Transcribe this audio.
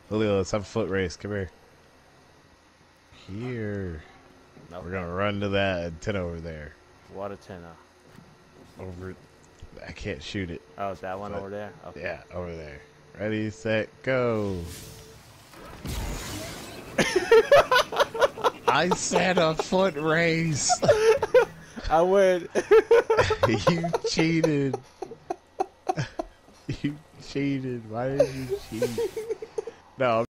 Julio, let's have a foot race. Come here. Here. Nope. We're gonna run to that antenna over there. What antenna? Over. I can't shoot it. Oh, that one But, over there? Okay. Yeah, over there. Ready, set, go. I said a foot race. I win. You cheated. You cheated. Why did you cheat? No.